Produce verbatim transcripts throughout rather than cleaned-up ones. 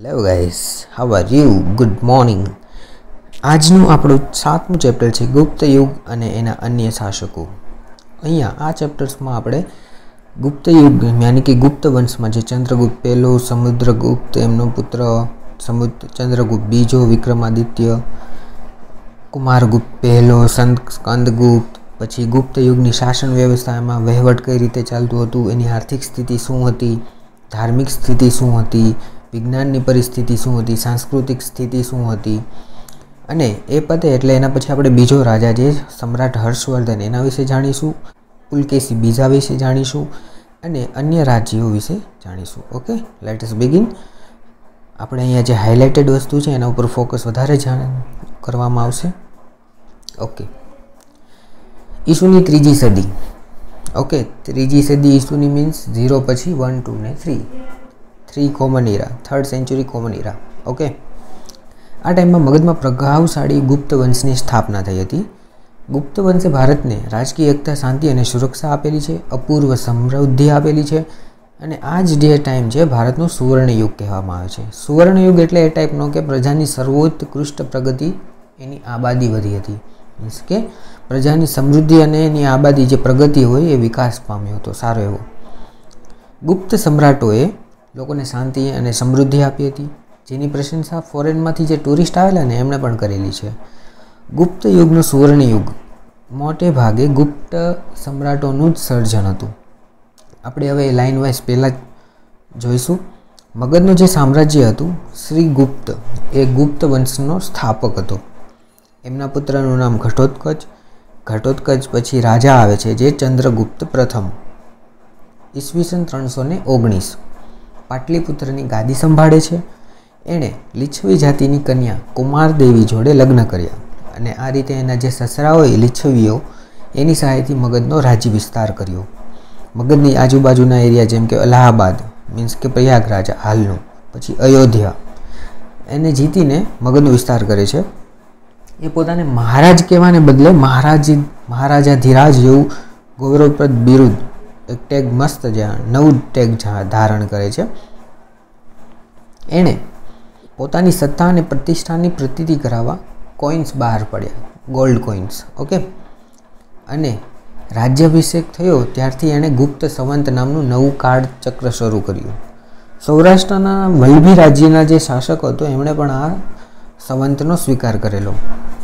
Hello guys, how are you? Good morning. આજનું આપણું સાતમું ચેપ્ટર છે ગુપ્ત યુગ અને એના અન્ય શાસકો. અહીંયા આ ચેપ્ટર્સમાં આપણે ગુપ્ત યુગ યાની કે ગુપ્ત વંશમાં જે ચંદ્રગુપ્ત પહેલો, સમુદ્રગુપ્ત, એમનો પુત્ર સમુદ્ર ચંદ્રગુપ્ત બીજો, વિક્રમાદિત્ય, કુમારગુપ્ત પહેલો, સ્કંદગુપ્ત, પછી ગુપ્ત યુગની શાસન વ્યવસ્થામાં વહીવટ કઈ રીતે ચાલતું હતું, એની આર્થિક સ્થિતિ શું હતી, ધાર્મિક સ્થિતિ શું હતી, વિજ્ઞાનની પરિસ્થિતિ શું હતી, સાંસ્કૃતિક સ્થિતિ શું હતી. અને એ પતે એટલે એના પછી આપણે બીજો રાજા જે સમ્રાટ હર્ષવર્ધન એના વિશે જાણીશું, પુલકેશી બીજા વિશે જાણીશું અને અન્ય રાજ્યો વિશે જાણીશું. Okay, let us begin. આપણે અહીંયા જે હાઇલાઇટેડ વસ્તુ છે એના ઉપર ફોકસ વધારે જાણ કરવામાં આવશે. ઓકે, ઈસુની ત્રીજી સદી. ઓકે, ત્રીજી સદી ઈસુની મીન્સ ઝીરો પછી વન ટુ ને three three common era, third century common era. Okay, આ ટાઈમમાં મગધમાં પ્રભાવશાળી ગુપ્ત વંશની સ્થાપના થઈ હતી. ગુપ્ત વંશે ભારતને રાજકીય એકતા, શાંતિ અને સુરક્ષા આપેલી છે, અપૂર્વ સમૃદ્ધિ આપેલી છે અને આ જ જે ટાઈમ છે ભારતનો સુવર્ણ યુગ કહેવામાં આવે છે. સુવર્ણ યુગ એટલે એ ટાઈપનો કે પ્રજાની સર્વોત્કૃષ્ટ પ્રગતિ, એની આબાદી વધી હતી. મીન્સ કે પ્રજાની સમૃદ્ધિ અને એની આબાદી જે પ્રગતિ હોય એ વિકાસ પામ્યો હતો સારો એવો. ગુપ્ત સમ્રાટોએ લોકોને શાંતિ અને સમૃદ્ધિ આપી હતી, જેની પ્રશંસા ફોરેનમાંથી જે ટુરિસ્ટ આવેલા ને એમણે પણ કરેલી છે. ગુપ્ત યુગનું સુવર્ણ યુગ મોટે ભાગે ગુપ્ત સમ્રાટોનું જ સર્જન હતું. આપણે હવે લાઇન વાઇઝ પહેલાં જ જોઈશું. મગધનું જે સામ્રાજ્ય હતું, શ્રી ગુપ્ત એ ગુપ્ત વંશનો સ્થાપક હતો. એમના પુત્રનું નામ ઘટોત્કચ. ઘટોત્કચ પછી રાજા આવે છે જે ચંદ્રગુપ્ત પ્રથમ, ઈસવીસન ત્રણસો ને ઓગણીસ પાટલીપુત્રની ગાદી સંભાળે છે. એણે લીછવી જાતિની કન્યા કુમારદેવી જોડે લગ્ન કર્યા અને આ રીતે એના જે સસરા હોય લીછવીઓ એની સહાયથી મગધનો રાજ્ય વિસ્તાર કર્યો. મગધની આજુબાજુના એરિયા જેમ કે અલ્હાબાદ મીન્સ કે પ્રયાગરાજ હાલનું, પછી અયોધ્યા, એને જીતીને મગધનો વિસ્તાર કરે છે. એ પોતાને મહારાજ કહેવાને બદલે મહારાજ મહારાજાધિરાજ જેવું ગૌરવપ્રદ બિરુદ, એક ટેગ મસ્ત જ્યાં નવું ટેગ ધારણ કરે છે. એણે પોતાની સત્તા અને પ્રતિષ્ઠાની પ્રતીતિ કરાવવા કોઇન્સ બહાર પડ્યા, ગોલ્ડ કોઇન્સ. ઓકે, અને રાજ્યાભિષેક થયો ત્યારથી એણે ગુપ્ત સંવંત નામનું નવું કાળ ચક્ર શરૂ કર્યું. સૌરાષ્ટ્રના વલ્લભી રાજ્યના જે શાસકો હતો એમણે પણ આ સંવંતનો સ્વીકાર કરેલો.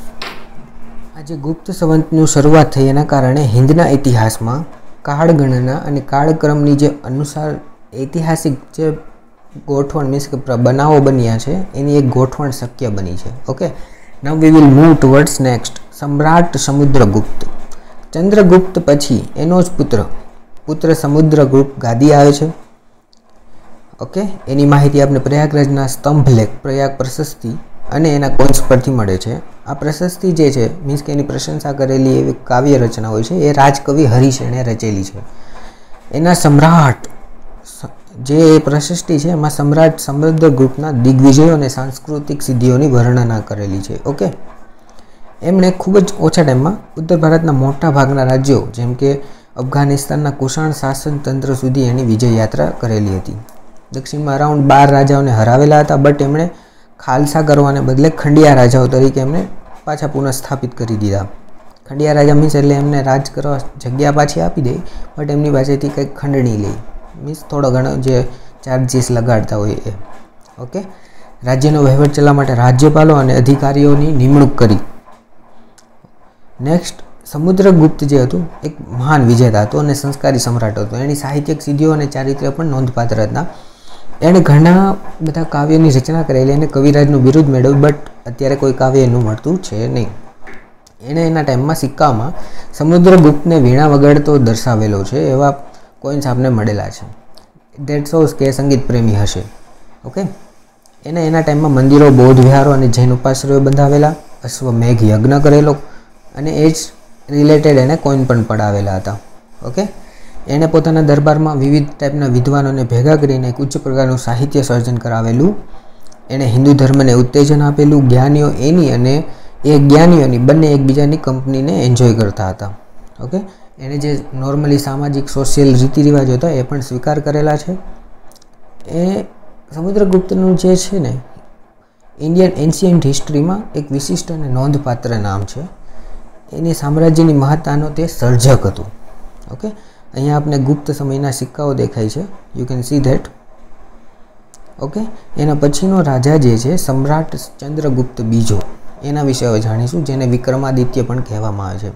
આ જે ગુપ્ત સંવંતનું શરૂઆત થઈ એના કારણે હિન્દના ઇતિહાસમાં કાળગણના અને કાળક્રમની જે અનુસાર ઐતિહાસિક જે ગોઠવણ મીન્સ કે બનાવો બન્યા છે એની એક ગોઠવણ શક્ય બની છે. Okay, now we will move towards next. સમ્રાટ સમુદ્રગુપ્ત. ચંદ્રગુપ્ત પછી એનો જ પુત્ર પુત્ર સમુદ્રગુપ્ત ગાદી આવે છે. ઓકે, એની માહિતી આપણે પ્રયાગરાજના સ્તંભલેખ પ્રયાગ પ્રશસ્તિ અને એના કોન્સ પરથી મળે છે. આ પ્રશસ્તિ જે છે મીન્સ કે એની પ્રશંસા કરેલી એવી કાવ્ય રચના હોય છે એ રાજકવિ હરીશ એણે રચેલી છે. એના સમ્રાટ જે પ્રશસ્તિ છે એમાં સમ્રાટ સમુદ્રગુપ્તના દિગ્વિજયો અને સાંસ્કૃતિક સિદ્ધિઓની વર્ણના કરેલી છે. ઓકે, એમણે ખૂબ જ ઓછા ટાઈમમાં ઉત્તર ભારતના મોટા ભાગના રાજ્યો જેમ કે અફઘાનિસ્તાનના કુષાણ શાસન તંત્ર સુધી એની વિજય યાત્રા કરેલી હતી. દક્ષિણમાં અરાઉન્ડ બાર રાજાઓને હરાવેલા હતા, બટ એમણે ખાલસા કરવાને બદલે ખંડિયા રાજાઓ તરીકે એમને પાછા પુનઃસ્થાપિત કરી દીધા. ખંડિયા રાજા મીન્સ એટલે એમને રાજ કરવા જગ્યા પાછી આપી દે, બટ એમની પાસેથી કંઈક ખંડણી લે, મીન્સ થોડો ઘણો જે ચાર્જીસ લગાડતા હોય એ. ઓકે, રાજ્યનો વહીવટ ચલાવવા માટે રાજ્યપાલો અને અધિકારીઓની નિમણૂક કરી. નેક્સ્ટ, સમુદ્રગુપ્ત જે હતું એક મહાન વિજેતા હતો અને સંસ્કારી સમ્રાટ હતો. એની સાહિત્યિક સિદ્ધિઓ અને ચારિત્ર્ય પણ નોંધપાત્ર હતા. એણે ઘણા બધા કાવ્યોની રચના કરેલી અને કવિરાજનું બિરુદ મેળવ્યું, બટ અત્યારે કોઈ કાવ્ય એનું મળતું છે નહીં. એણે એના ટાઈમમાં સિક્કામાં સમુદ્રગુપ્તને વીણા વગાડતો દર્શાવેલો છે એવા કોઇન્સ આપને મળેલા છે. દેટ શોઝ કે સંગીત પ્રેમી હશે. ઓકે, એને એના ટાઈમમાં મંદિરો, બૌદ્ધ વિહારો અને જૈન ઉપાશ્રયો બંધાવેલા, અશ્વમેઘ યજ્ઞ કરેલો અને એ જ રિલેટેડ એણે કોઈન પણ પડાવેલા હતા. ઓકે, એણે પોતાના દરબારમાં વિવિધ ટાઈપના વિદ્વાનોને ભેગા કરીને એક ઉચ્ચ પ્રકારનું સાહિત્ય સર્જન કરાવેલું. એણે હિન્દુ ધર્મને ઉત્તેજન આપેલું. જ્ઞાનીઓ એની અને એ જ્ઞાનીઓની બંને એકબીજાની કંપનીને એન્જોય કરતા હતા. ઓકે, એણે જે નોર્મલી સામાજિક સોશિયલ રીતિ રિવાજો હતા એ પણ સ્વીકાર કરેલા છે. એ સમુદ્રગુપ્તનું જે છે ને ઇન્ડિયન એન્શિયન્ટ હિસ્ટ્રીમાં એક વિશિષ્ટ અને નોંધપાત્ર નામ છે. એની સામ્રાજ્યની મહત્તાનો તે સર્જક હતું. ઓકે, અહીંયા આપણે ગુપ્ત સમયના સિક્કાઓ દેખાય છે, you can see that. Okay, એના પછીનો રાજા જે છે સમ્રાટ ચંદ્રગુપ્ત બીજો, એના વિશે હવે જાણીશું, જેને વિક્રમાદિત્ય પણ કહેવામાં આવે છે.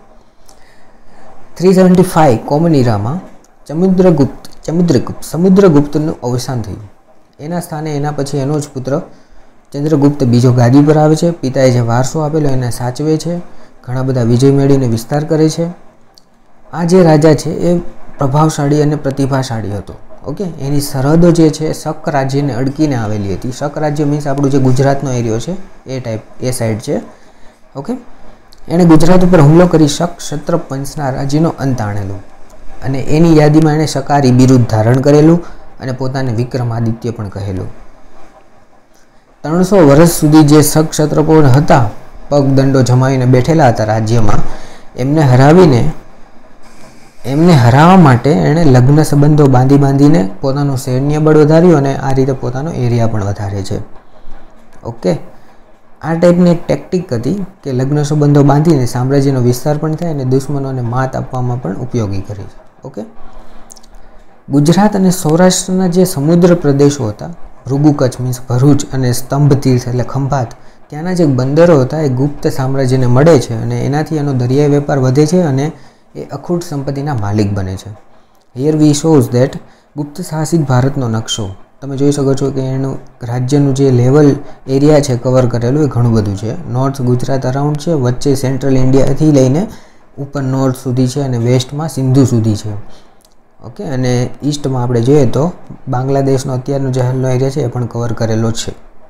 થ્રી સેવન્ટી ફાઇવ કોમન ઇરામાં સમુદ્રગુપ્ત સમુદ્રગુપ્ત સમુદ્રગુપ્તનું અવસાન થયું. એના સ્થાને એના પછી એનો જ પુત્ર ચંદ્રગુપ્ત બીજો ગાદી પર આવે છે. પિતાએ જે વારસો આપેલો એને સાચવે છે, ઘણા બધા વિજય મેળવીને વિસ્તાર કરે છે. આ જે રાજા છે એ પ્રભાવશાળી અને પ્રતિભાશાળી હતો. ઓકે, એની સરહદો જે છે શક રાજ્યને અડકીને આવેલી હતી. શક રાજ્ય મીન્સ આપણું જે ગુજરાતનો એરિયો છે એ ટાઈપ એ સાઈડ છે. ઓકે, એણે ગુજરાત ઉપર હુમલો કરી શક ક્ષત્ર પંચના રાજ્યનો અંત આણેલો અને એની યાદીમાં એણે શકારી બિરુદ ધારણ કરેલું અને પોતાને વિક્રમાદિત્ય પણ કહેલું. ત્રણસો વર્ષ સુધી જે શક ક્ષત્રપો હતા, પગદંડો જમાવીને બેઠેલા હતા રાજ્યમાં, એમને હરાવીને એમને હરાવવા માટે એણે લગ્ન સંબંધો બાંધી બાંધીને પોતાનું સૈન્ય બળ વધાર્યું અને આ રીતે પોતાનો એરિયા પણ વધારે છે. ઓકે, આ ટાઈપની એક ટેક્ટિક હતી કે લગ્ન સંબંધો બાંધીને સામ્રાજ્યનો વિસ્તાર પણ થાય અને દુશ્મનોને માત આપવામાં પણ ઉપયોગી કરી છે. ઓકે, ગુજરાત અને સૌરાષ્ટ્રના જે સમુદ્ર પ્રદેશો હતા, ભૃગુ કચ્છ મીન્સ ભરૂચ અને સ્તંભ તીર્થ એટલે ખંભાત, ત્યાંના જે બંદરો હતા એ ગુપ્ત સામ્રાજ્યને મળે છે અને એનાથી એનો દરિયાઈ વેપાર વધે છે અને એ અખૂટ સંપત્તિના માલિક બને છે. હિયર વી શોઝ ધેટ ગુપ્ત સાહસિક ભારતનો નકશો તમે જોઈ શકો છો કે એનું રાજ્યનું જે લેવલ એરિયા છે કવર કરેલું એ ઘણું બધું છે. નોર્થ ગુજરાત અરાઉન્ડ છે, વચ્ચે સેન્ટ્રલ ઇન્ડિયાથી લઈને ઉપર નોર્થ સુધી છે અને વેસ્ટમાં સિંધુ સુધી છે. ઓકે, અને ઈસ્ટમાં આપણે જોઈએ તો બાંગ્લાદેશનો અત્યારનો જે હાલનો એરિયા છે એ પણ કવર કરેલો છે.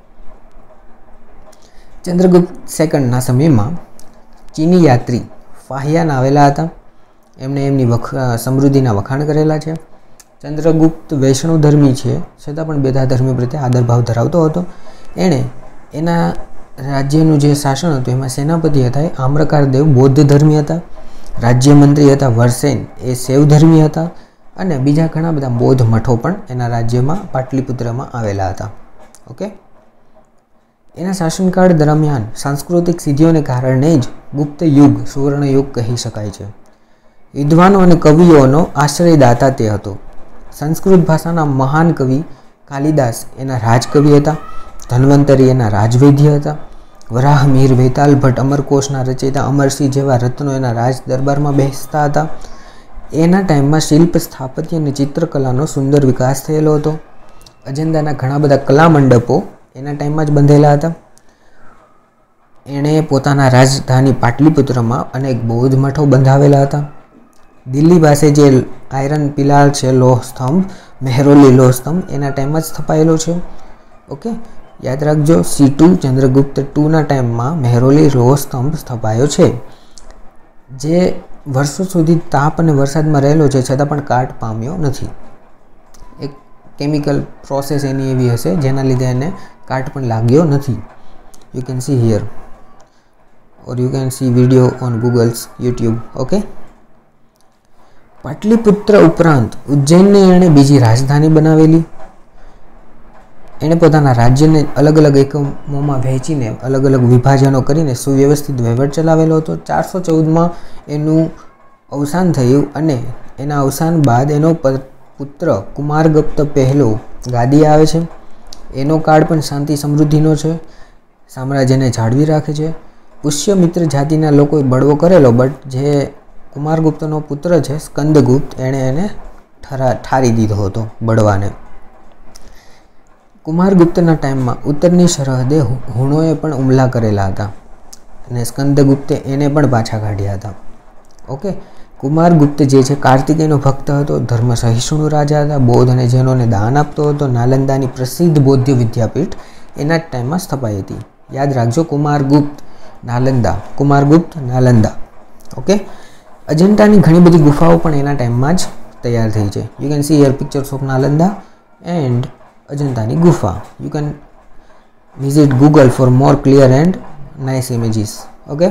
ચંદ્રગુપ્ત સેકન્ડના સમયમાં ચીની યાત્રી ફાહિયાન આવેલા હતા. એમણે એમની વખ સમૃદ્ધિના વખાણ કરેલા છે. ચંદ્રગુપ્ત વૈષ્ણવ ધર્મી છે, છતાં પણ બેધા ધર્મી પ્રત્યે આદરભાવ ધરાવતો હતો. એણે એના રાજ્યનું જે શાસન હતું એમાં સેનાપતિ હતા એ આમ્રકાર દેવ બૌદ્ધ ધર્મી હતા. રાજ્યમંત્રી હતા વરસેન એ શૈવ ધર્મી હતા અને બીજા ઘણા બધા બૌદ્ધ મઠો પણ એના રાજ્યમાં પાટલીપુત્રમાં આવેલા હતા. ઓકે, એના શાસનકાળ દરમિયાન સાંસ્કૃતિક સિદ્ધિઓને કારણે જ ગુપ્ત યુગ સુવર્ણ યુગ કહી શકાય છે. વિદ્વાનો અને કવિઓનો આશ્રયદાતા તે હતો. સંસ્કૃત ભાષાના મહાન કવિ કાલિદાસ એના રાજકવિ હતા. ધન્વંતરી એના રાજવૈદ્ય હતા. વરાહ મીર વેતાલ ભટ્ટ અમરકોશના રચયિતા અમરસિંહ જેવા રત્નો એના રાજ દરબારમાં બેસતા હતા. એના ટાઈમમાં શિલ્પ સ્થાપત્ય અને ચિત્રકલાનો સુંદર વિકાસ થયેલો હતો. અજંતાના ઘણા બધા કલા મંડપો એના ટાઈમમાં જ બંધેલા હતા. એણે પોતાના રાજધાની પાટલીપુત્રમાં અનેક બૌદ્ધ મઠો બંધાવેલા હતા. દિલ્હી પાસે જે આયરન પિલાર છે, લોહ સ્તંભ, મહેરોલી લોહ સ્તંભ એના ટાઈમમાં જ સ્થપાયેલો છે. ઓકે, યાદ રાખજો, સી ટુ ચંદ્રગુપ્ત ટુના ટાઈમમાં મહેરોલી લોહ સ્તંભ સ્થપાયો છે, જે વર્ષો સુધી તાપ અને વરસાદમાં રહેલો છે છતાં પણ કાટ પામ્યો નથી. એક કેમિકલ પ્રોસેસ એની એવી હશે જેના લીધે એને કાટ પણ લાગ્યો નથી. You can see here or you can see video on Google's YouTube. Okay, Pataliputra ઉપરાંત ઉજ્જૈનને એણે બીજી રાજધાની બનાવેલી. એણે પોતાના રાજ્યને અલગ અલગ એકમોમાં વહેંચીને અલગ અલગ વિભાજનો કરીને સુવ્યવસ્થિત વહીવટ ચલાવેલો હતો. ચારસો ચૌદમાં એનું અવસાન થયું અને એના અવસાન બાદ એનો પુત્ર કુમારગુપ્ત પહેલો ગાદી આવે છે. એનો કાળ પણ શાંતિ સમૃદ્ધિનો છે, સામ્રાજ્યને જાળવી રાખે છે. પુષ્યમિત્ર જાતિના લોકોએ બળવો કરેલો, બટ જે કુમારગુપ્તનો પુત્ર છે સ્કંદગુપ્ત એણે એને ઠરા ઠારી દીધો હતો બળવાને. કુમારગુપ્તના ટાઈમમાં ઉત્તરની સરહદે હુણોએ પણ હુમલા કરેલા હતા અને સ્કંદગુપ્તે એને પણ પાછા કાઢ્યા હતા. ઓકે, કુમારગુપ્ત જે છે કાર્તિકેયનો ભક્ત હતો, ધર્મ સહિષ્ણુ રાજા હતા, બૌદ્ધ અને જૈનોને દાન આપતો હતો. નાલંદાની પ્રસિદ્ધ બૌદ્ધ વિદ્યાપીઠ એના જ ટાઈમમાં સ્થપાઈ હતી. યાદ રાખજો, કુમારગુપ્ત નાલંદા, કુમારગુપ્ત નાલંદા. ઓકે, અજંતાની ઘણી બધી ગુફાઓ પણ એના ટાઈમમાં જ તૈયાર થઈ છે. You can see here pictures of Nalanda and અજંતાની ગુફા. You can visit Google for more clear and nice images. Okay,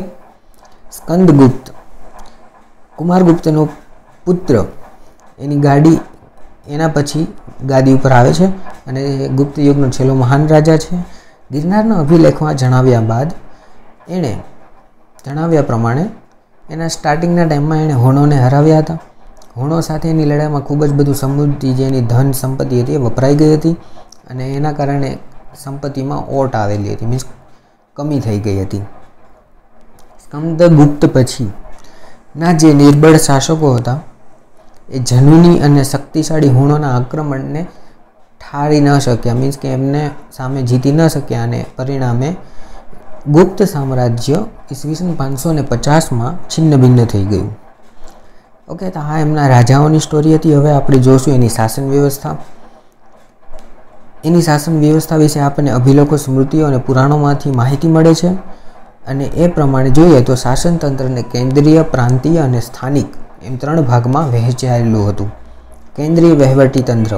Skandagupta કુમારગુપ્તનો પુત્ર, એની ગાડી એના પછી ગાદી ઉપર આવે છે અને ગુપ્ત યુગનો છેલ્લો મહાન રાજા છે. ગિરનારના અભિલેખમાં જણાવ્યા બાદ એણે જણાવ્યા પ્રમાણે એના સ્ટાર્ટિંગના ટાઈમમાં એણે હુણોને હરાવ્યા હતા. હુણો સાથેની લડાઈમાં ખૂબ જ બધું સમૃદ્ધિ જે એની ધન સંપત્તિ હતી એ વપરાઈ ગઈ હતી અને એના કારણે સંપત્તિમાં ઓટ આવેલી હતી, મીન્સ કમી થઈ ગઈ હતી. સ્કંદગુપ્ત પછીના જે નિર્બળ શાસકો હતા એ જનૂની અને શક્તિશાળી હુણોના આક્રમણને ઠારી ન શક્યા, મીન્સ કે એમને સામે જીતી ન શક્યા અને પરિણામે ગુપ્ત સામ્રાજ્ય ઈસવીસન પાંચસો ને પચાસમાં છિન્ન ભિન્ન થઈ ગયું. ઓકે, તો આ એમના રાજાઓની સ્ટોરી હતી. હવે આપણે જોશું એની શાસન વ્યવસ્થા. એની શાસન વ્યવસ્થા વિશે આપણને અભિલેખો, સ્મૃતિઓ અને પુરાણોમાંથી માહિતી મળે છે અને એ પ્રમાણે જોઈએ તો શાસન તંત્રને કેન્દ્રીય, પ્રાંતીય અને સ્થાનિક એમ ત્રણ ભાગમાં વહેંચાયેલું હતું. કેન્દ્રીય વહીવટી તંત્ર.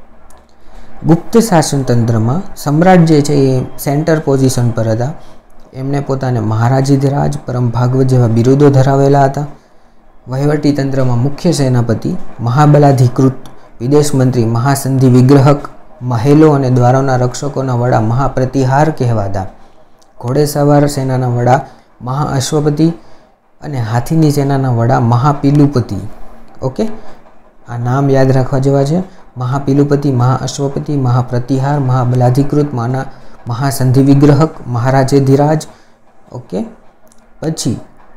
ગુપ્ત શાસન તંત્રમાં સમ્રાટ જે છે એ સેન્ટર પોઝિશન પર હતા. એમણે પોતાને મહારાજાધિરાજ, પરમ ભાગવત જેવા બિરુદો ધરાવેલા હતા. વહીવટી તંત્રમાં મુખ્ય સેનાપતિ, મહાબલાધિકૃત, વિદેશ મંત્રી, મહાસંધિ વિગ્રહક, મહેલો અને દ્વારોના રક્ષકોના વડા મહાપ્રતિહાર કહેવાતા. ઘોડેસવાર સેનાના વડા મહાઅશ્વપતિ અને હાથીની સેનાના વડા મહાપિલુપતિ. ઓકે, આ નામ યાદ રાખવા જેવા છે. મહાપિલુપતિ, મહાઅશ્વપતિ, મહાપ્રતિહાર, મહાબલાધિકૃત, માના મહાસંધિ વિગ્રહક, મહારાજાધિરાજ. ઓકે, પછી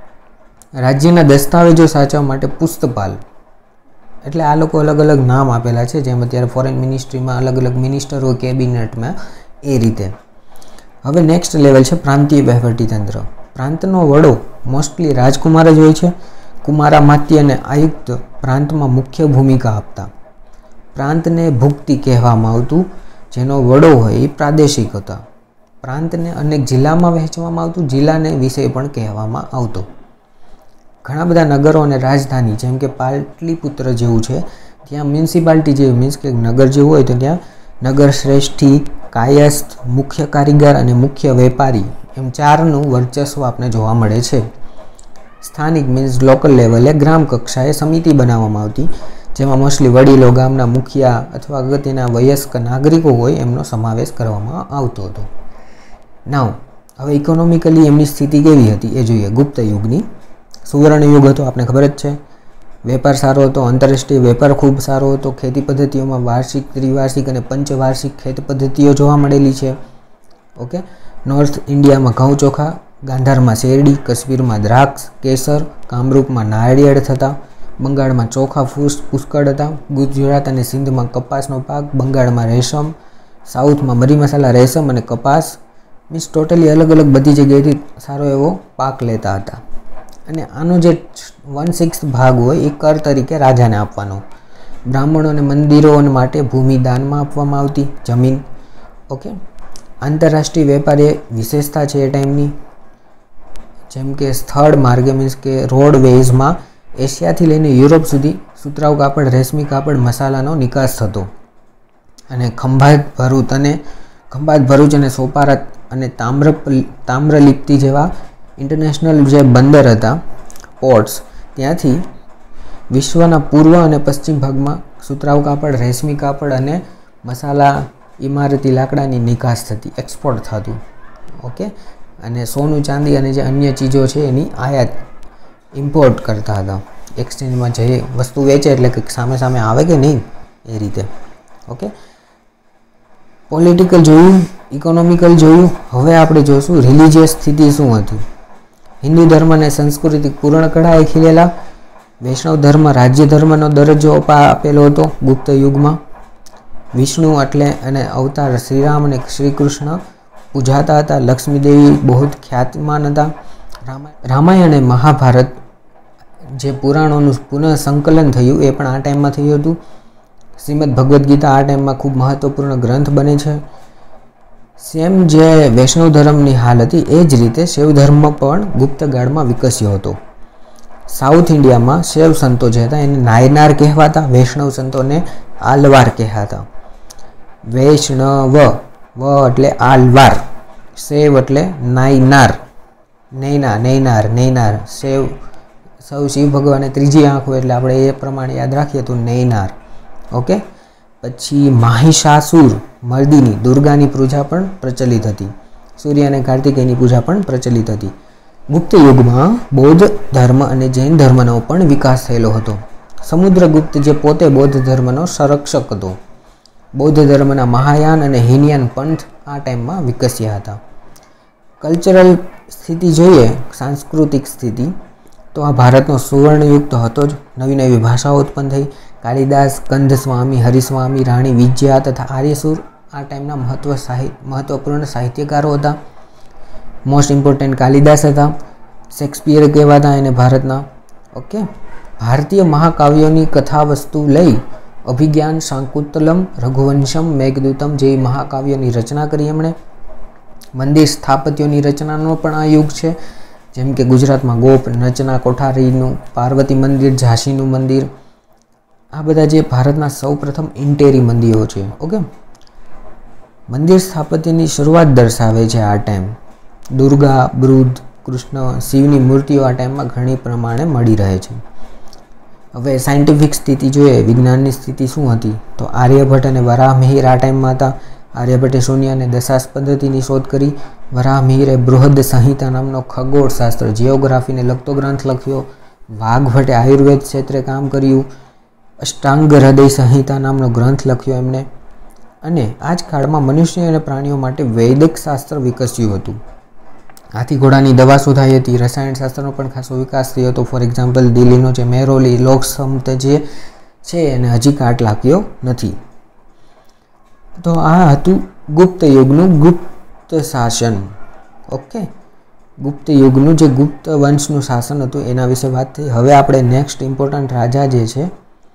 રાજ્યના દસ્તાવેજો સાચવવા માટે પુસ્તપાલ. એટલે આ લોકો અલગ અલગ નામ આપેલા છે, જેમ અત્યારે ફોરેન મિનિસ્ટ્રીમાં અલગ અલગ મિનિસ્ટર હોય કેબિનેટમાં, એ રીતે. હવે નેક્સ્ટ લેવલ છે પ્રાંતીય વહીવટીતંત્ર. પ્રાંતનો વડો મોસ્ટલી રાજકુમાર જ હોય છે. કુમારામાત્ય અને આયુક્ત પ્રાંતમાં મુખ્ય ભૂમિકા આપતા. પ્રાંતને ભુક્તિ કહેવામાં આવતું, જેનો વડો હોય એ પ્રાદેશિક હતા. પ્રાંતને અનેક જિલ્લામાં વહેંચવામાં આવતું, જિલ્લાને વિષય પણ કહેવામાં આવતો. ઘણા બધા નગરો અને રાજધાની જેમ કે પાટલીપુત્ર જેવું છે, ત્યાં મ્યુનિસિપાલિટી જેવું, મીન્સ કે નગર જેવું હોય તો ત્યાં નગર શ્રેષ્ઠી, કાયસ્થ, મુખ્ય કારીગર અને મુખ્ય વેપારી એમ ચારનું વર્ચસ્વ આપણે જોવા મળે છે. સ્થાનિક મીન્સ લોકલ લેવલે ગ્રામ કક્ષાએ સમિતિ બનાવવામાં આવતી, જેમાં મોસ્ટલી વડીલો, ગામના મુખિયા અથવા અગત્યના વયસ્ક નાગરિકો હોય એમનો સમાવેશ કરવામાં આવતો હતો. નાવ હવે ઇકોનોમિકલી એમની સ્થિતિ કેવી હતી એ જોઈએ. ગુપ્ત યુગની સુવર્ણ યુગ હતો, આપણે ખબર જ છે. વેપાર સારો હતો, આંતરરાષ્ટ્રીય વેપાર ખૂબ સારો હતો. ખેતી પદ્ધતિઓમાં વાર્ષિક, ત્રિવાર્ષિક અને પંચવાર્ષિક ખેત પદ્ધતિઓ જોવા મળેલી છે. ઓકે, નોર્થ ઇન્ડિયામાં ઘઉં ચોખા, ગાંધારમાં શેરડી, કાશ્મીરમાં દ્રાક્ષ, કેસર, કામરૂપમાં નાળિયેર થતા, બંગાળમાં ચોખા ફૂસ પુષ્કળ હતા, ગુજરાત અને સિંધમાં કપાસનો પાક, બંગાળમાં રેશમ, સાઉથમાં મરી મસાલા, રેશમ અને કપાસ, મીન્સ ટોટલી અલગ અલગ બધી જગ્યાએથી સારો એવો પાક લેતા હતા. અને આનો જે વન સિક્સ ભાગ હોય એ કર તરીકે રાજાને આપવાનો. બ્રાહ્મણો અને મંદિરો માટે ભૂમિ દાનમાં આપવામાં આવતી, જમીન. ઓકે, આંતરરાષ્ટ્રીય વેપાર એ વિશેષતા છે એ ટાઈમની. જેમ કે સ્થળ માર્ગે મીન્સ કે રોડવેઝમાં એશિયાથી લઈને યુરોપ સુધી સુતરાઉ કાપડ, રેશમી કાપડ, મસાલાનો નિકાસ થતો. અને ખંભાત, ભરૂચ અને ખંભાત ભરૂચ અને સોપારા અને તામ્ર તામ્રલિપ્તિ જેવા ઇન્ટરનેશનલ જે બંદર હતા, પોર્ટ્સ, ત્યાંથી વિશ્વના પૂર્વ અને પશ્ચિમ ભાગમાં સુતરાઉ કાપડ, રેશમી કાપડ અને મસાલા, ઇમારતી લાકડાની નિકાસ થતી, એક્સપોર્ટ થતું. ઓકે, અને સોનું, ચાંદી અને જે અન્ય ચીજો છે એની આયાત, ઇમ્પોર્ટ કરતા હતા. એક્સચેન્જમાં જે વસ્તુ વેચે એટલે કંઈક સામે સામે આવે કે નહીં એ રીતે. ઓકે, પોલિટિકલ જોયું, ઇકોનોમિકલ જોયું. હવે આપણે જોઈશું રિલિજિયસ સ્થિતિ શું હતી. હિન્દુ ધર્મ અને સંસ્કૃતિ પૂર્ણ કળાએ ખીલેલા. વૈષ્ણવ ધર્મ રાજ્ય ધર્મનો દરજ્જો આપેલો હતો ગુપ્ત યુગમાં. વિષ્ણુ એટલે અને અવતાર શ્રીરામ અને શ્રી કૃષ્ણ પૂજાતા હતા. લક્ષ્મીદેવી બહુ ખ્યાતિમાન હતા. રામાયણ અને મહાભારત જે પુરાણોનું પુનઃ સંકલન થયું એ પણ આ ટાઈમમાં થયું હતું. શ્રીમદ ભગવદ્ ગીતા આ ટાઈમમાં ખૂબ મહત્વપૂર્ણ ગ્રંથ બને છે. સેમ જે વૈષ્ણવ ધર્મની હાલ હતી એ જ રીતે શૈવ ધર્મ પણ ગુપ્ત ગાળમાં વિકસ્યો હતો. સાઉથ ઇન્ડિયામાં શૈવ સંતો જે હતા એને નાયનાર કહેવાતા, વૈષ્ણવ સંતોને આલવાર કહેવાતા. વૈષ્ણવ વ એટલે આલવાર, શૈવ એટલે નાયનાર, નૈના નૈનાર નૈનાર, શૈવ સૌ શિવ ભગવાને ત્રીજી આંખ હોય એટલે આપણે એ પ્રમાણે યાદ રાખીએ તો નૈનાર. ઓકે, પછી માહિષાસુર મર્દિની દુર્ગાની પૂજા પણ પ્રચલિત હતી. સૂર્ય અને કાર્તિકેયની પૂજા પણ પ્રચલિત હતી. ગુપ્ત યુગમાં બૌદ્ધ ધર્મ અને જૈન ધર્મનો પણ વિકાસ થયેલો હતો. સમુદ્રગુપ્ત જે પોતે બૌદ્ધ ધર્મનો સંરક્ષક હતો. બૌદ્ધ ધર્મના મહાયાન અને હીનયાન પંથ આ ટાઈમમાં વિકસ્યા હતા. કલ્ચરલ સ્થિતિ જોઈએ, સાંસ્કૃતિક સ્થિતિ, તો આ ભારતનો સુવર્ણયુગ તો હતો જ. નવી નવી ભાષાઓ ઉત્પન્ન થઈ. કાલિદાસ, કંદસ્વામી, હરિસ્વામી, રાણી વિજયા તથા આર્યસુર આ ટાઈમના મહત્વ સાહિત્ય મહત્વપૂર્ણ સાહિત્યકારો હતા. મોસ્ટ ઇમ્પોર્ટન્ટ કાલિદાસ હતા. શેક્સપિયર કહેવાતા એને ભારતના. ઓકે, ભારતીય મહાકાવ્યોની કથા વસ્તુ લઈ અભિજ્ઞાન, શાકુંતલમ, રઘુવંશમ, મેઘદૂતમ જેવી મહાકાવ્યોની રચના કરી એમણે. મંદિર સ્થાપત્યોની રચનાનો પણ આ યુગ છે. જેમ કે ગુજરાતમાં ગોપ, રચના કોઠારીનું પાર્વતી મંદિર, ઝાંસીનું મંદિર, આ બધા જે ભારતના સૌપ્રથમ ઇન્ટેરી મંદિરો છે. ઓકે, મંદિર સ્થાપત્યની શરૂઆત દર્શાવે છે આ ટાઈમ. દુર્ગા, બુદ્ધ, કૃષ્ણ, શિવની મૂર્તિઓ આ ટાઈમમાં ઘણી પ્રમાણે મળી રહે છે. હવે સાયન્ટિફિક સ્થિતિ જોઈએ, વિજ્ઞાનની સ્થિતિ શું હતી, તો આર્યભટ્ટ અને વરાહમિહિર આ ટાઈમમાં હતા. આર્યભટ્ટે શૂન્ય અને દશાંશ પદ્ધતિની શોધ કરી. વરાહમિહિરે બૃહદ સંહિતા નામનો ખગોળશાસ્ત્ર, જીઓગ્રાફીને લગતો ગ્રંથ લખ્યો. વાઘભટ્ટે આયુર્વેદ ક્ષેત્રે કામ કર્યું. અષ્ટાંગ હૃદય સંહિતા નામનો ગ્રંથ લખ્યો એમણે. અને આ જ કાળમાં મનુષ્ય અને પ્રાણીઓ માટે વૈદિક શાસ્ત્ર વિકસ્યું હતું. હાથી ઘોડાની દવા શોધાઈ હતી. રસાયણશાસ્ત્રનો પણ ખાસો વિકાસ થયો હતો. ફોર એક્ઝામ્પલ, દિલ્હીનો જે મેરોલી લોકસમત જે છે એને હજી કાટ લાગ્યો નથી. તો આ હતું ગુપ્ત યુગનું ગુપ્ત શાસન. ઓકે, ગુપ્ત યુગનું જે ગુપ્ત વંશનું શાસન હતું એના વિશે વાત થઈ. હવે આપણે નેક્સ્ટ ઇમ્પોર્ટન્ટ રાજા જે છે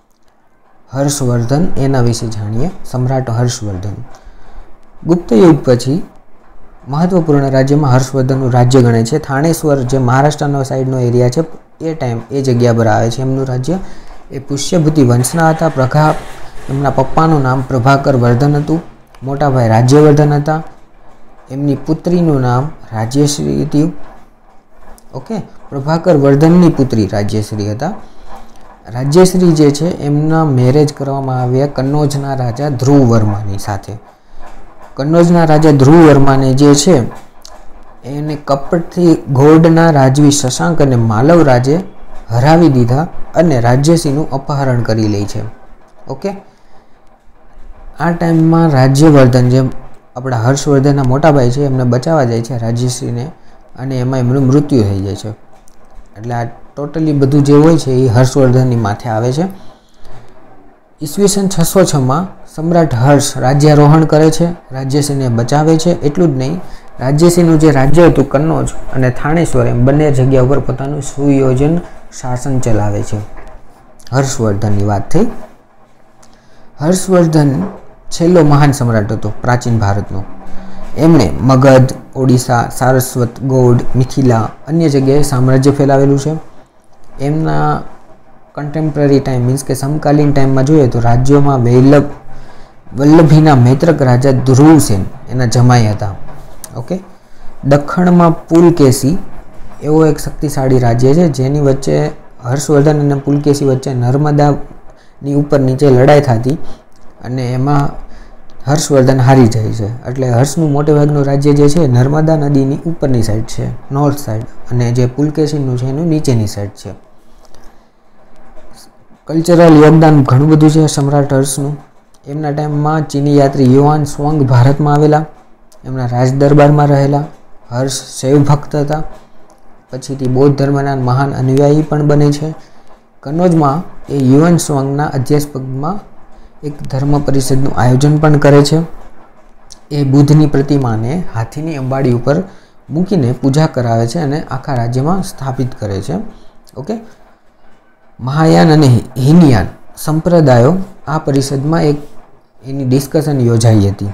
હર્ષવર્ધન, એના વિશે જાણીએ. સમ્રાટ હર્ષવર્ધન. ગુપ્ત યુગ પછી મહત્વપૂર્ણ રાજ્યમાં હર્ષવર્ધનનું રાજ્ય ગણે છે. થાણેશ્વર જે મહારાષ્ટ્રનો સાઈડનો એરિયા છે એ ટાઈમ એ જગ્યા પર આવે છે એમનું રાજ્ય. એ પુષ્યભૂતિ વંશના હતા. પ્રભા એમના પપ્પાનું નામ પ્રભાકર વર્ધન હતું. મોટાભાઈ રાજ્યવર્ધન હતા. એમની પુત્રીનું નામ રાજ્યશ્રી હતી. ઓકે, પ્રભાકર વર્ધનની પુત્રી રાજ્યશ્રી હતા. રાજ્યશ્રી જે છે એમના મેરેજ કરવામાં આવ્યા કન્નૌજના રાજા ધ્રુવ વર્માની સાથે. કન્નૌજના રાજા ધ્રુવ વર્માને જે છે એને કપટથી ઘોડના રાજવી શશાંક અને માલવ રાજે હરાવી દીધા અને રાજ્યશ્રીનું અપહરણ કરી લે છે. ઓકે, આ ટાઈમમાં રાજ્યવર્ધન જે આપણા હર્ષવર્ધનના મોટાભાઈ છે એમને બચાવવા જાય છે રાજ્યશ્રીને, અને એમાં એમનું મૃત્યુ થઈ જાય છે. એટલે આ ટોટલી બધું જે હોય છે એ હર્ષવર્ધનની માથે આવે છે. ઈસવીસન છસો છમાં સમ્રાટ હર્ષ રાજ્યારોહણ કરે છે, રાજ્યશ્રીને બચાવે છે. એટલું જ નહીં, રાજ્યશ્રીનું જે રાજ્ય હતું કન્નૌજ અને થાણેશ્વર એમ બંને જગ્યા ઉપર પોતાનું સુયોજન શાસન ચલાવે છે. હર્ષવર્ધનની વાત થઈ. હર્ષવર્ધન છેલ્લો મહાન સમ્રાટ હતો પ્રાચીન ભારતનો. એમણે મગધ, ઓડિશા, સારસ્વત, ગૌડ, મિથિલા અન્ય જગ્યાએ સામ્રાજ્ય ફેલાવેલું છે. એમના કન્ટેમ્પરરી ટાઈમ મીન્સ કે સમકાલીન ટાઈમમાં જોઈએ તો રાજ્યોમાં વૈલભ વલ્લભીના મૈત્રક રાજા ધ્રુવસેન એના જમાઈ હતા. ઓકે, દખ્ખણમાં પુલકેશી એવો એક શક્તિશાળી રાજ્ય છે જેની વચ્ચે હર્ષવર્ધન અને પુલકેશી વચ્ચે નર્મદાની ઉપર નીચે લડાઈ થતી અને એમાં હર્ષવર્ધન હારી જાય છે. એટલે હર્ષનું મોટે ભાગનું રાજ્ય જે છે નર્મદા નદીની ઉપરની સાઈડ છે, નોર્થ સાઈડ, અને જે પુલકેશીનું છે એનું નીચેની સાઈડ છે. કલ્ચરલ યોગદાન ઘણું બધું છે સમ્રાટ હર્ષનું. એમના ટાઈમમાં ચીની યાત્રી યુઆન સ્વાંગ ભારતમાં આવેલા, એમના રાજ દરબારમાં રહેલા. હર્ષ શૈવ ભક્ત હતા. પછીથી બૌદ્ધ ધર્મના મહાન અનુયાયી પણ બને છે. કન્નૌજમાં એ યુઆન સ્વાંગના અધ્યાસપદમાં એક ધર્મ પરિષદનું આયોજન પણ કરે છે. એ બુદ્ધની પ્રતિમાને હાથીની અંબાડી ઉપર મૂકીને પૂજા કરાવે છે અને આખા રાજ્યમાં સ્થાપિત કરે છે. ઓકે, મહાયાન અને હીનયાન સંપ્રદાયો આ પરિષદમાં એક એની ડિસ્કશન યોજાઈ હતી.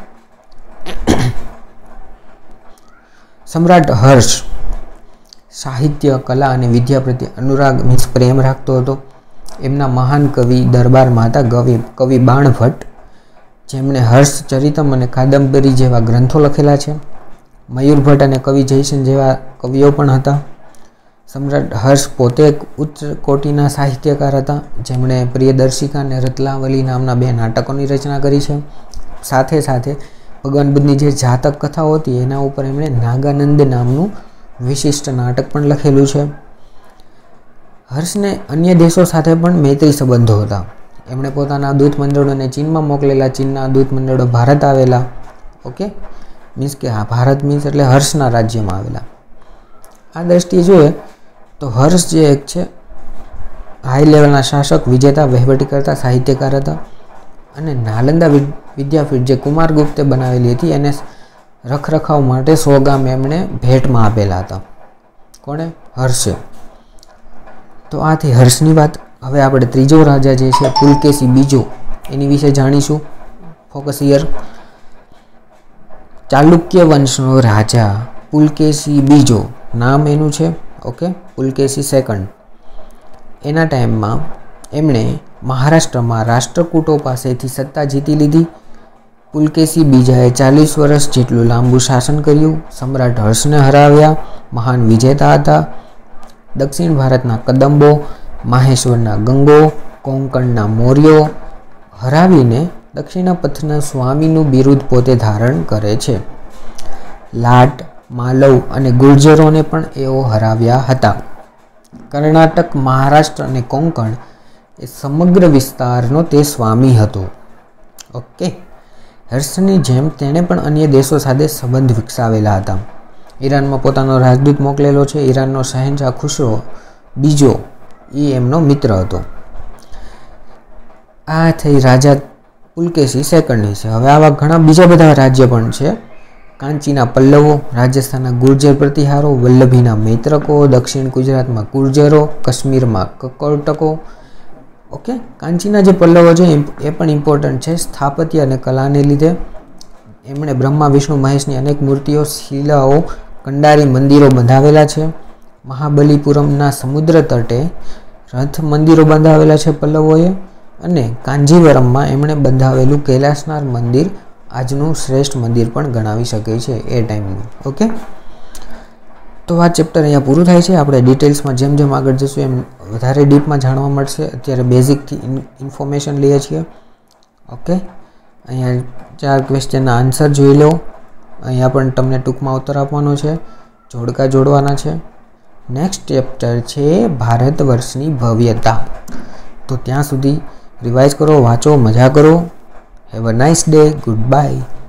સમ્રાટ હર્ષ સાહિત્ય, કલા અને વિદ્યા પ્રત્યે અનુરાગ મીન્સ પ્રેમ રાખતો હતો. એમના મહાન કવિ દરબારમાં હતા કવિ કવિ બાણભટ્ટ, જેમણે હર્ષચરિતમ અને કાદંબરી જેવા ગ્રંથો લખેલા છે. મયુરભટ્ટ અને કવિ જયસેન જેવા કવિઓ પણ હતા. સમ્રાટ હર્ષ પોતે એક ઉચ્ચ કોટીના સાહિત્યકાર હતા, જેમણે પ્રિયદર્શિકા અને રત્નાવલી નામના બે નાટકોની રચના કરી છે. સાથે સાથે ભગવાન બુદ્ધની જે જાતક કથાઓ હતી એના ઉપર એમણે નાગાનંદ નામનું વિશિષ્ટ નાટક પણ લખેલું છે. હર્ષને અન્ય દેશો સાથે પણ મૈત્રી સંબંધો હતા. એમણે પોતાના દૂત મંડળોને ચીનમાં મોકલેલા, ચીનના દૂત મંડળો ભારત આવેલા. ઓકે, મીન્સ કે હા, ભારત મીન્સ એટલે હર્ષના રાજ્યમાં આવેલા. આ દ્રષ્ટિએ જોઈએ તો હર્ષ જે એક છે હાઈ લેવલના શાસક, વિજેતા, વહીવટી કરતા સાહિત્યકાર હતા. અને નાલંદા વિદ્યાપીઠ જે કુમારગુપ્તે બનાવેલી હતી એને રખરખાવ માટે સો ગામ એમણે ભેટમાં આપેલા હતા. કોણે? હર્ષે. તો આથી હર્ષની વાત. હવે આપણે ત્રીજો રાજા જે છે પુલકેશી બીજો, એની વિશે જાણીશું. Focus here. ચાલુક્ય વંશનો રાજા પુલકેશી બીજો, નામ એનું છે ઓકે પુલકેશી સેકન્ડ. એના ટાઈમમાં એમણે મહારાષ્ટ્રમાં રાષ્ટ્રકૂટો પાસેથી સત્તા જીતી લીધી. પુલકેશી બીજાએ ચાલીસ વર્ષ જેટલું લાંબુ શાસન કર્યું. સમ્રાટ હર્ષને હરાવ્યા. મહાન વિજેતા હતા. દક્ષિણ ભારતના કદંબો, માહેશ્વરના ગંગો, કોંકણના મૌર્યો હરાવીને દક્ષિણ પથના સ્વામીનું બિરુદ પોતે ધારણ કરે છે. લાટ, માલવ અને ગુર્જરોને પણ એઓ હરાવ્યા હતા. કર્ણાટક, મહારાષ્ટ્ર અને કોંકણ એ સમગ્ર વિસ્તારનો તે સ્વામી હતો. ઓકે, હર્ષની જેમ તેણે પણ અન્ય દેશો સાથે સંબંધ વિકસાવેલા હતા. ઈરાનમાં પોતાનો રાજદૂત મોકલેલો છે. ઈરાનનો શહેનશાહ ખુશરો બીજો એ એમનો મિત્ર હતો. આ થઈ રાજા પુલકેશી સેકન્ડની છે. હવે આવા ઘણા બીજા બધા રાજ્ય પણ છે. કાંચીના પલ્લવો, રાજસ્થાનના ગુર્જર પ્રતિહારો, વલ્લભીના મૈત્રકો, દક્ષિણ ગુજરાતમાં ગુર્જરો, કાશ્મીરમાં કકોટકો. ઓકે, કાંચીના જે પલ્લવો છે એ પણ ઇમ્પોર્ટન્ટ છે સ્થાપત્ય અને કલાને લીધે. એમણે બ્રહ્મા, વિષ્ણુ, મહેશની અનેક મૂર્તિઓ, શિલાઓ, કંડારી મંદિરો બંધાવેલા છે. મહાબલીપુરમના સમુદ્ર તટે રથ મંદિરો બંધાવેલા છે પલ્લવોએ. અને કાંજીવરમમાં એમણે બંધાવેલું કૈલાસનાથ મંદિર આજનું શ્રેષ્ઠ મંદિર પણ ગણાવી શકે છે એ ટાઈમનું. ઓકે, તો આ ચેપ્ટર અહીંયા પૂરું થાય છે. આપણે ડિટેલ્સમાં જેમ જેમ આગળ જશું એમ વધારે ડીપમાં જાણવા મળશે. અત્યારે બેઝિકથી ઇન્ફોર્મેશન લઈએ છીએ. ઓકે, અહીંયા ચાર ક્વેશ્ચનના આન્સર જોઈ લો. અહીંયા પણ તમને ટૂંકમાં ઉત્તર આપવાનો છે, જોડકા જોડવાના છે. નેક્સ્ટ ચેપ્ટર છે ભારત વર્ષની ભવ્યતા. તો ત્યાં સુધી રિવાઇઝ કરો, વાંચો, મજા કરો. Have a nice day. Good by.